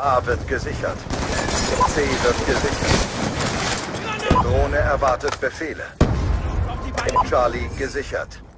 A wird gesichert. C wird gesichert. Drohne erwartet Befehle. Charlie gesichert.